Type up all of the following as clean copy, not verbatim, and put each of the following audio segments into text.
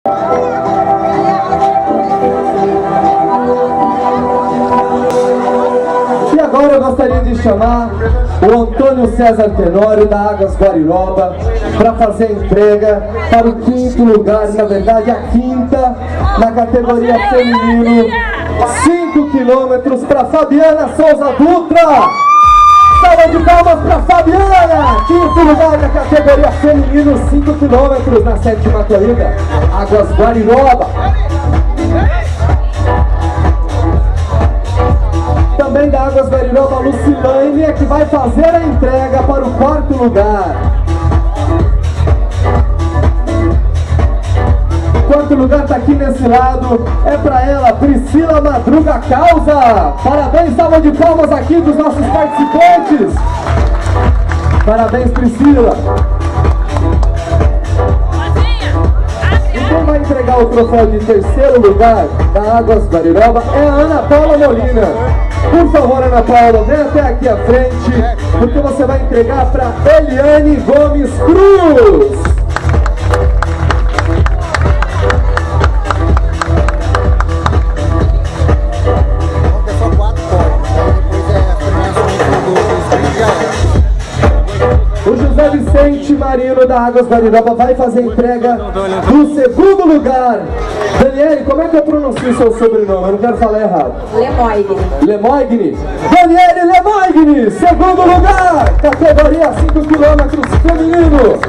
E agora eu gostaria de chamar o Antônio César Tenório da Águas Guariroba para fazer a entrega para o 5º lugar, na verdade a 5ª, na categoria feminino, 5 quilômetros para Fabiana Souza Dutra. Salva de palmas para Fabiana, 5º lugar na categoria feminino, 5 quilômetros na 7ª corrida, Águas Guariroba. Também da Águas Guariroba, Lucilane, é que vai fazer a entrega para o 4º lugar. O 4º lugar está aqui nesse lado, é para ela, Priscila Madruga Causa. Parabéns, salva de palmas aqui dos nossos participantes. Parabéns, Priscila. E quem vai entregar o troféu de 3º lugar da Águas Guariroba é a Ana Paula Molina. Por favor, Ana Paula, vem até aqui à frente, porque você vai entregar para Eliane Gomes Cruz. O José Vicente Marino da Águas Guariroba vai fazer a entrega do 2º lugar. Daniele, como é que eu pronuncio seu sobrenome? Eu não quero falar errado. Lemoigni. Lemoigni? Daniele Lemoigni, 2º lugar, categoria 5 quilômetros feminino.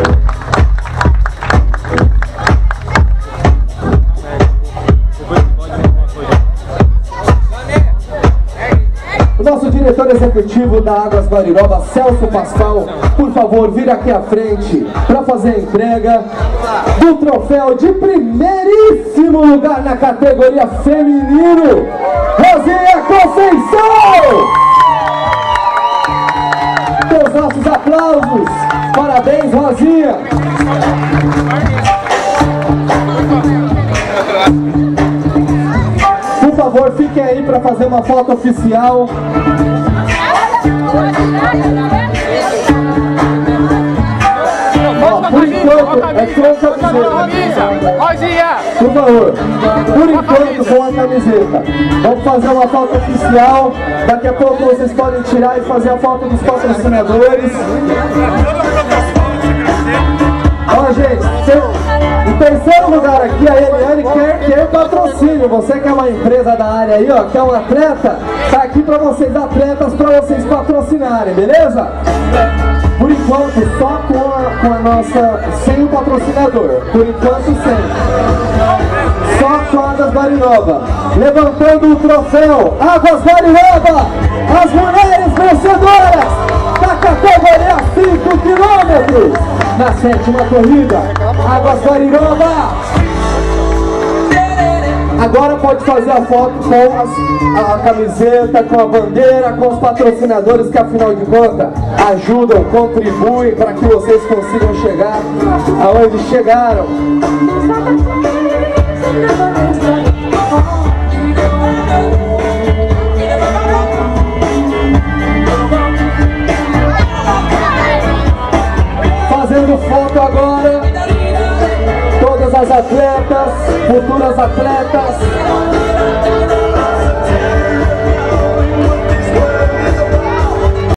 O nosso diretor executivo da Águas Guariroba, Celso Pascal, por favor, vira aqui à frente para fazer a entrega do troféu de primeiríssimo lugar na categoria feminino, Rosinha Conceição! Com os nossos aplausos, parabéns, Rosinha! Por favor, fiquem aí para fazer uma foto oficial. Por enquanto, é com a camiseta. Por favor, por enquanto com a camiseta. Vamos fazer uma foto oficial. Daqui a pouco vocês podem tirar e fazer a foto dos patrocinadores. Ó, gente, em 3º lugar aqui, a Eliane quer patrocínio. Você que é uma empresa da área aí, ó, que é um atleta, tá aqui pra vocês, atletas, pra vocês patrocinarem, beleza? Por enquanto, só com a nossa, sem o patrocinador. Por enquanto, sem. Só com a Águas Guariroba. Levantando o troféu, Águas Guariroba, as mulheres vencedoras da categoria 5 quilômetros. Na 7ª corrida, Águas Guariroba. Agora pode fazer a foto com a camiseta, com a bandeira, com os patrocinadores que afinal de contas ajudam, contribuem para que vocês consigam chegar aonde chegaram. Fazendo foto agora, todas as atletas, futuras atletas.